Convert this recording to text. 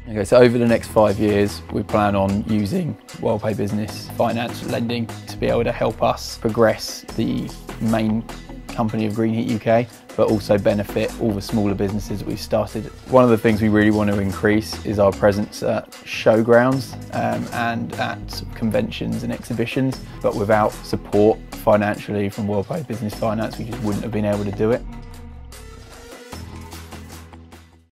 Okay, so over the next 5 years, we plan on using Worldpay Business Finance lending to be able to help us progress the main company of Greenheat UK, but also benefit all the smaller businesses that we've started. One of the things we really want to increase is our presence at showgrounds and at conventions and exhibitions, but without support financially from Worldpay Business Finance, we just wouldn't have been able to do it.